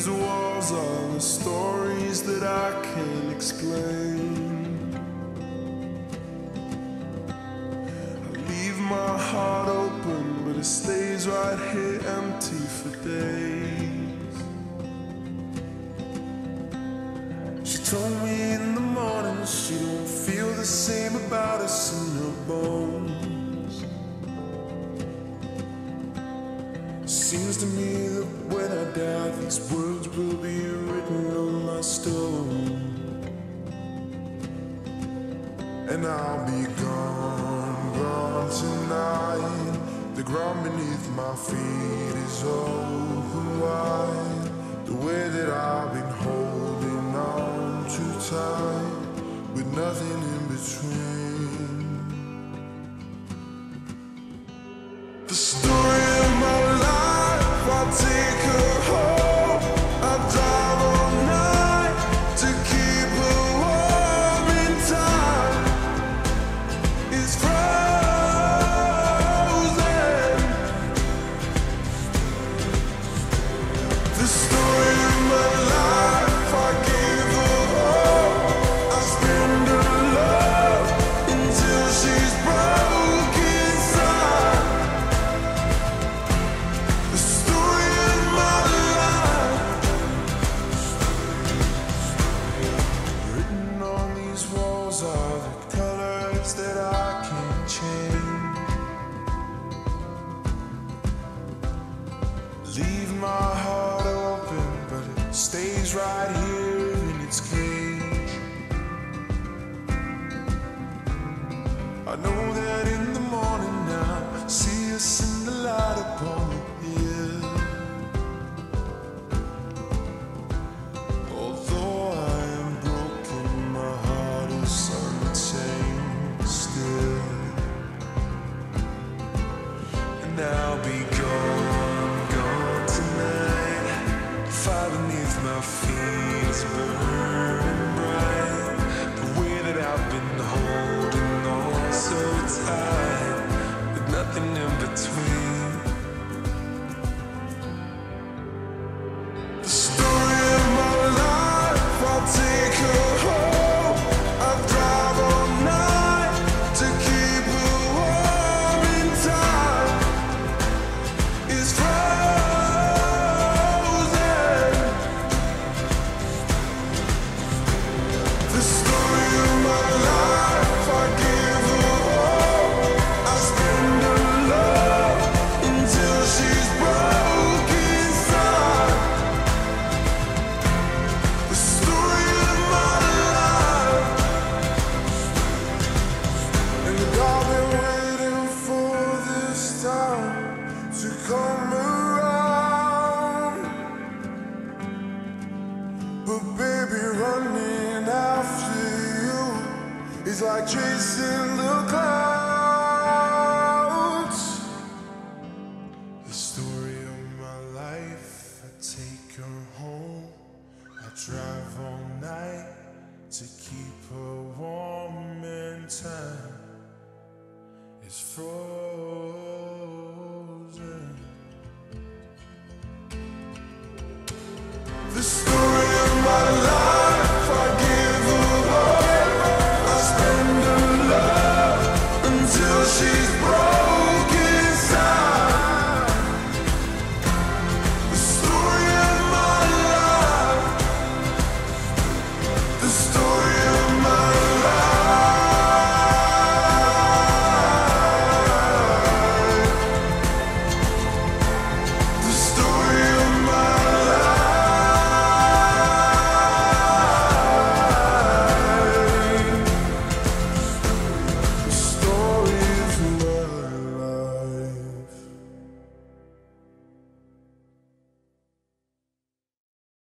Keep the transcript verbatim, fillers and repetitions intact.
these walls are the stories that I can't explain. I leave my heart open, but it stays right here empty for days. She told me in the morning she don't feel the same about us in her bones. Seems to me that when I die, these words will be written on my stone. And I'll be gone, gone tonight. The ground beneath my feet is open wide. The way that I've been holding on too tight, with nothing in between. The story of my life, I take her home. I drive all night to keep her warm in time. It's frozen. The story of my life, I give her all. I spend her love until she's broke inside. The story of my life, written on these walls are the colors that I can't change. Leave my heart open, but it stays right here in its cage. I know that in the morning now, see us in the light upon the hill. Although I am broken, my heart is untamed still. And I'll be gone, gone tonight. Fire beneath my feet is burning bright. The way that I've been holding on so tight, with nothing in between. The story of my life, I'll take her home. I drive all night to keep her warm in time. It's frozen. The story of my life, I give her all. I spend her love until she's broke inside. The story of my life, and I've been waiting for this time to come around. But baby, running after you is like chasing the clouds. The story of my life, I take her home. I drive all night to keep her warm in time. It's frozen. The story of my life, I give her all. I spend her love until she's